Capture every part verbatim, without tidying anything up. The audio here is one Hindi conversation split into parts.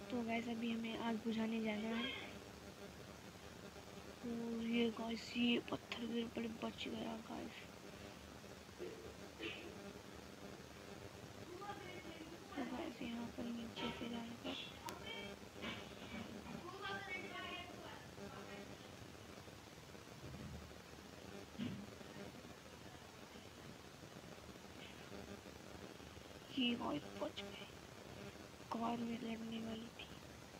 तो गाइस अभी हमें आग बुझाने जाना है। और ये गाइस ये पत्थर गिर पड़े, बच गया गाइस। तो गाइस यहाँ पर नीचे से जाकर ये गाइस बच गए, कार में लड़ने वाली थी।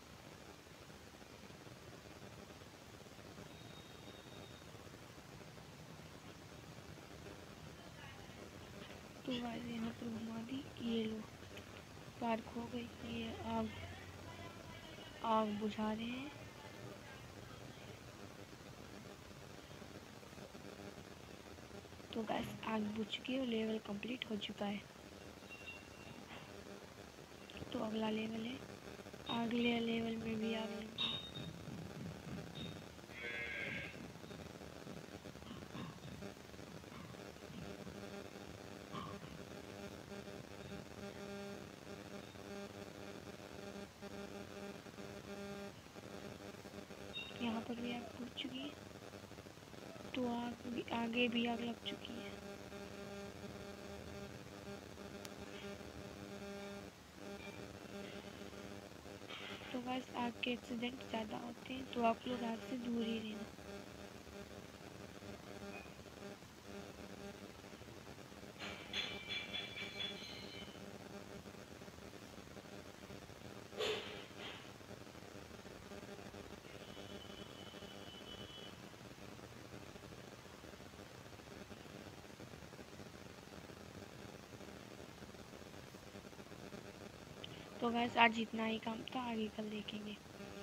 तो गाइस यहाँ पर घुमा दी, ये लो पार्क हो गई। ये आग आग बुझा रहे हैं। तो गाइस आग बुझ चुकी है, लेवल कंप्लीट हो चुका है। तो अगला लेवल है, अगले लेवल में भी आग लगी। यहाँ पर भी आग बुझ चुकी है। तो आग भी, आगे भी आग लग चुकी है। तो गाइस आग के एक्सीडेंट ज़्यादा होते हैं, तो आप लोग आग से दूर ही रहना। तो गाइस आज इतना ही काम था, आगे कल देखेंगे।